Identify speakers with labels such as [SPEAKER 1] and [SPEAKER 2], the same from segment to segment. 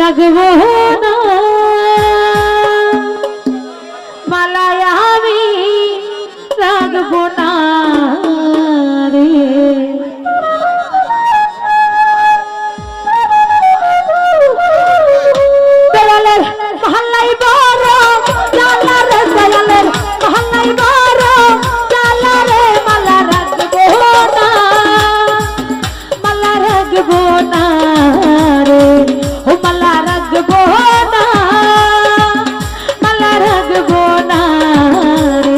[SPEAKER 1] রাখবো না মালায় আমি রাখবো না রে দয়ালের মহল্লাই বড় জালা রে দয়ালের মহল্লাই বড় জালা রে মালা রাখবো না মালা রাখবো না রে ও মালা রাখবো না মালা রাখবো না রে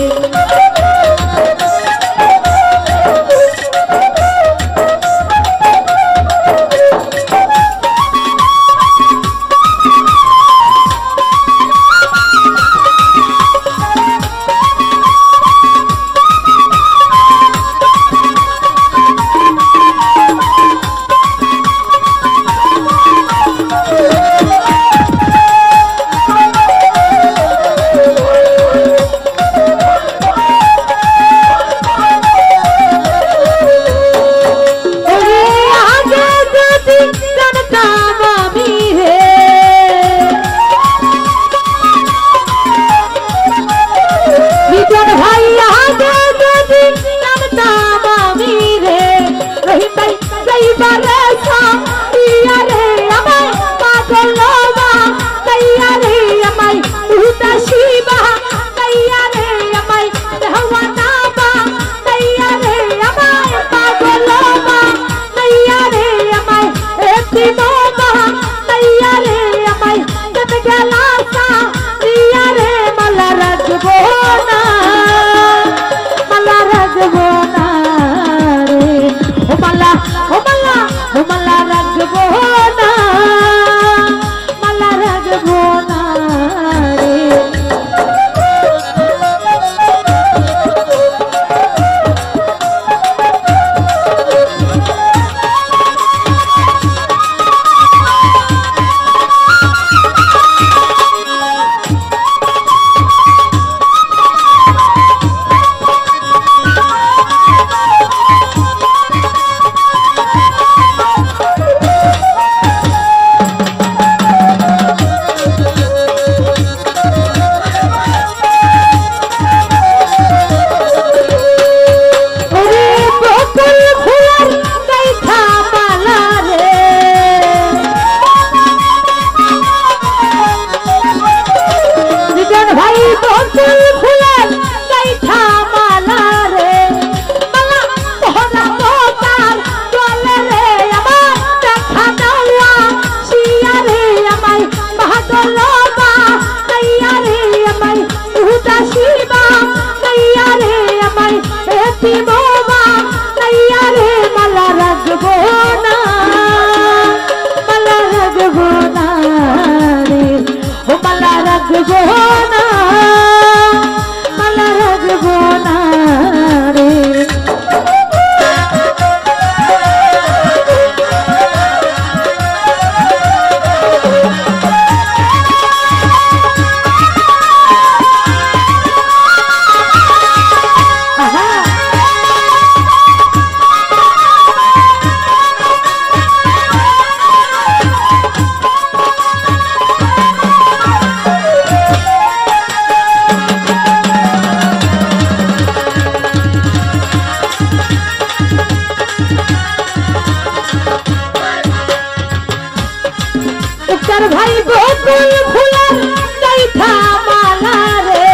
[SPEAKER 1] भाई गोकुल फुलर कैथा माला रे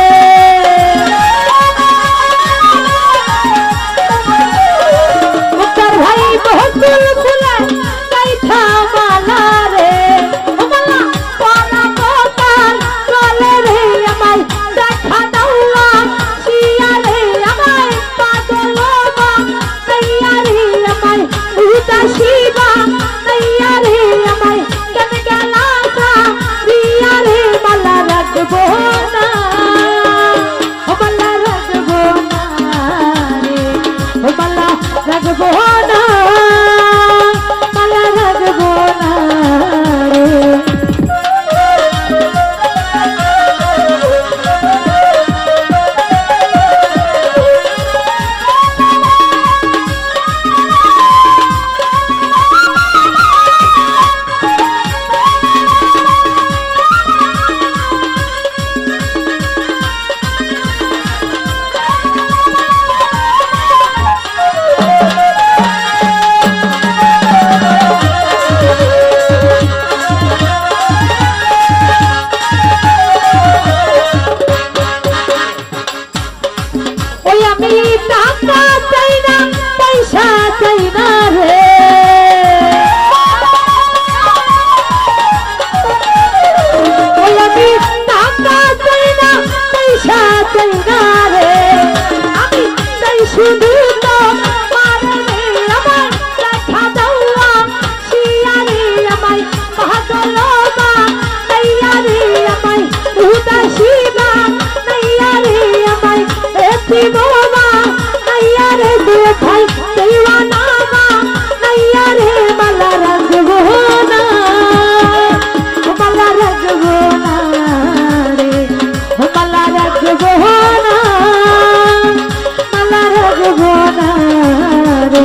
[SPEAKER 1] उत्तर भाई गोकुल फुलर कैथा माला रे माला पाना बोतल चले रे अमाय देखा दौला सिया रे अमाय पागलवा नैया रे अमाय उदासीबा नैया रे अमाय कन गला रिया তো মারে রে আমায় দেখা দাওয়া শিয়ারে আমায় পাগলবা নাইয়া রে আমায় উদাসীবা নাইয়া রে আমায় এতিমবা নাইয়া রে ভাই দেওয়ানা নাইয়া রে মালা রাখবো না মালা রাখবো না রে মালা রাখবো না মালা রাখবো না রে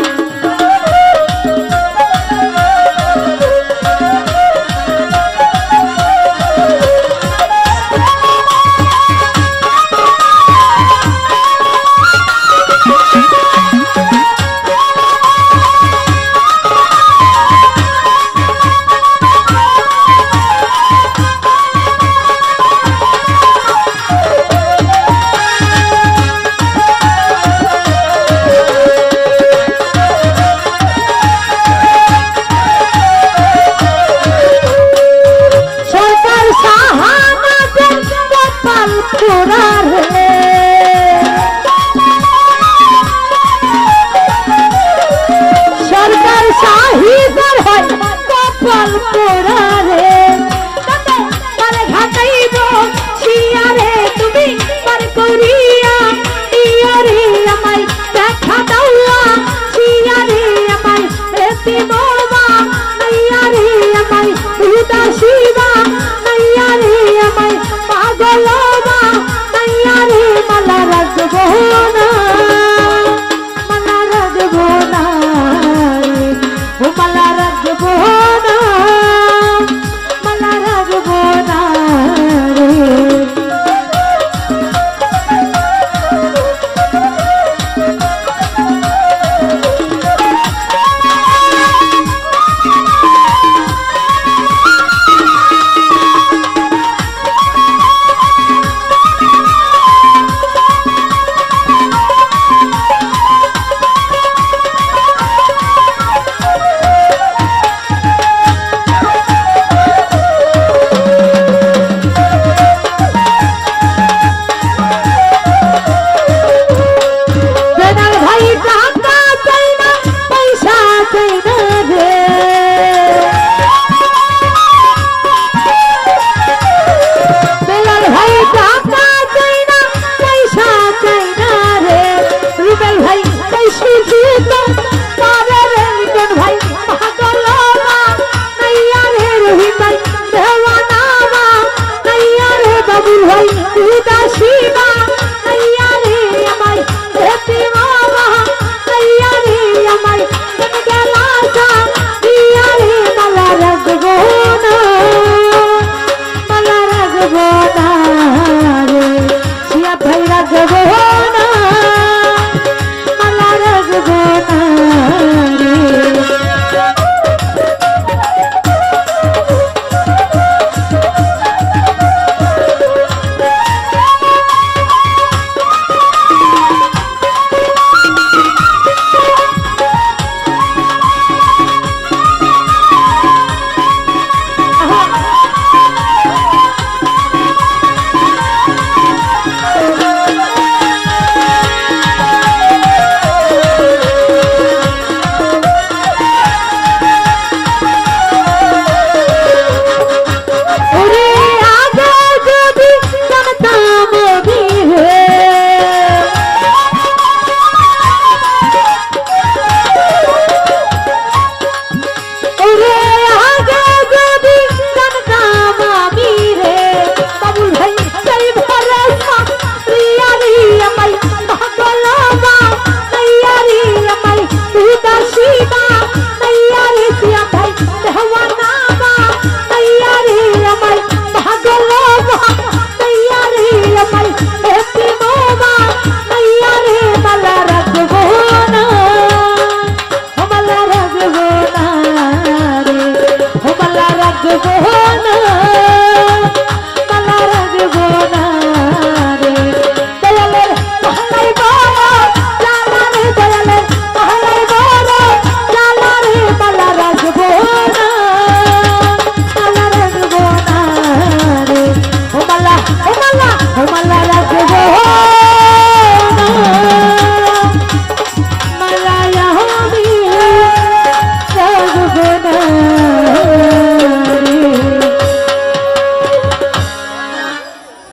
[SPEAKER 1] সরকার শাহিদার হয় কপাল পোড়া রে তারে ঘাটাইব শিয়ারে তুমি পার করিয়া ইয়ারে আমায় দেখা দাওয়া শিয়ারে আমায় এতিমবা নাইয়ারে আমায় উদাসীবা নাইয়ারে আমায় পাগলবা নাইয়ারে মালা রাখবো না মালা রাখবো না ও মালা রাখবো না মালা রাখবো না রে Oh,